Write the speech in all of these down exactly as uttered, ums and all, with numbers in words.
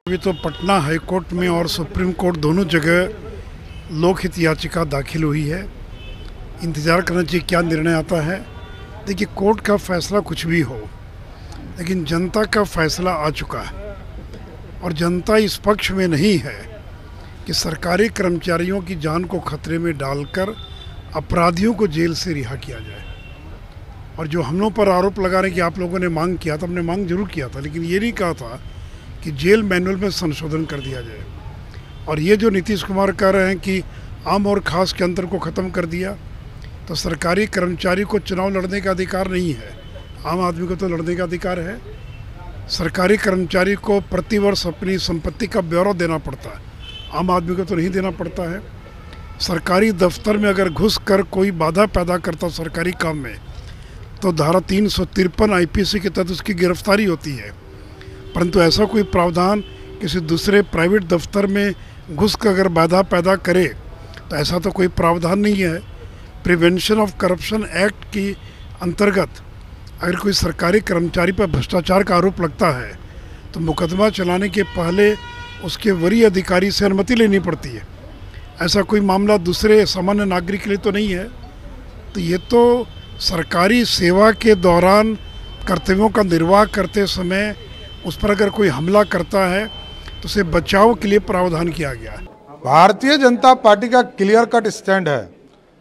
अभी तो Patna high court में और सुप्रीम कोर्ट दोनों जगह लोकहित याचिका दाखिल हुई है। इंतज़ार करना चाहिए क्या निर्णय आता है। देखिए, कोर्ट का फैसला कुछ भी हो, लेकिन जनता का फैसला आ चुका है और जनता इस पक्ष में नहीं है कि सरकारी कर्मचारियों की जान को खतरे में डालकर अपराधियों को जेल से रिहा किया जाए। और जो हम लोग पर आरोप लगा रहे हैं कि आप लोगों ने मांग किया था, हमने मांग जरूर किया था, लेकिन ये नहीं कहा था कि जेल मैनुअल में संशोधन कर दिया जाए। और ये जो नीतीश कुमार कह रहे हैं कि आम और खास के अंतर को ख़त्म कर दिया, तो सरकारी कर्मचारी को चुनाव लड़ने का अधिकार नहीं है, आम आदमी को तो लड़ने का अधिकार है। सरकारी कर्मचारी को प्रतिवर्ष अपनी संपत्ति का ब्यौरा देना पड़ता है, आम आदमी को तो नहीं देना पड़ता है। सरकारी दफ्तर में अगर घुस कर कोई बाधा पैदा करता सरकारी काम में, तो धारा तीन सौ तिरपन आई पी सी के तहत उसकी गिरफ्तारी होती है। परंतु ऐसा कोई प्रावधान किसी दूसरे प्राइवेट दफ्तर में घुस कर अगर बाधा पैदा करे, तो ऐसा तो कोई प्रावधान नहीं है। प्रिवेंशन ऑफ करप्शन एक्ट की अंतर्गत अगर कोई सरकारी कर्मचारी पर भ्रष्टाचार का आरोप लगता है, तो मुकदमा चलाने के पहले उसके वरीय अधिकारी से अनुमति लेनी पड़ती है। ऐसा कोई मामला दूसरे सामान्य नागरिक के लिए तो नहीं है। तो ये तो सरकारी सेवा के दौरान कर्तव्यों का निर्वाह करते समय उस पर अगर कोई हमला करता है, तो उसे बचाव के लिए प्रावधान किया गया है। भारतीय जनता पार्टी का क्लियर कट स्टैंड है।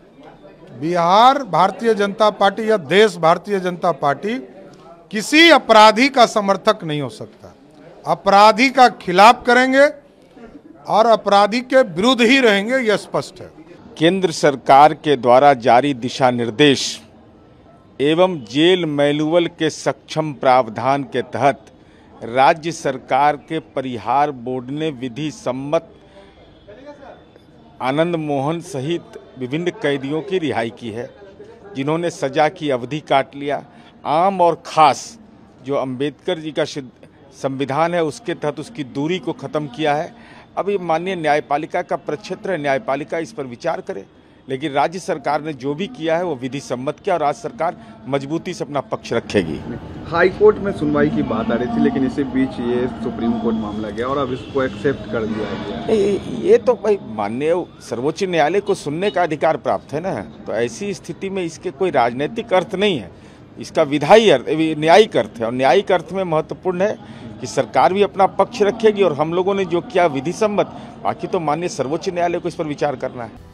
बिहार भारतीय जनता पार्टी या देश भारतीय जनता पार्टी किसी अपराधी का समर्थक नहीं हो सकता। अपराधी का खिलाफ करेंगे और अपराधी के विरुद्ध ही रहेंगे, यह स्पष्ट है। केंद्र सरकार के द्वारा जारी दिशा निर्देश एवं जेल मैनुअल के सक्षम प्रावधान के तहत राज्य सरकार के परिहार बोर्ड ने विधि सम्मत आनंद मोहन सहित विभिन्न कैदियों की रिहाई की है, जिन्होंने सजा की अवधि काट लिया। आम और खास जो अंबेडकर जी का संविधान है, उसके तहत उसकी दूरी को ख़त्म किया है। अब ये माननीय न्यायपालिका का प्रक्षेत्र है, न्यायपालिका इस पर विचार करे। लेकिन राज्य सरकार ने जो भी किया है वो विधि सम्मत किया और राज्य सरकार मजबूती से अपना पक्ष रखेगी। हाई कोर्ट में सुनवाई की बात आ रही थी, लेकिन इसी बीच ये सुप्रीम कोर्ट मामला गया और अब इसको एक्सेप्ट कर दिया गया। ये तो भाई माननीय सर्वोच्च न्यायालय को सुनने का अधिकार प्राप्त है ना, तो ऐसी स्थिति में इसके कोई राजनीतिक अर्थ नहीं है, इसका विधायी अर्थ न्यायिक अर्थ है। और न्यायिक अर्थ में महत्वपूर्ण है कि सरकार भी अपना पक्ष रखेगी और हम लोगों ने जो किया विधि सम्मत, बाकी तो माननीय सर्वोच्च न्यायालय को इस पर विचार करना है।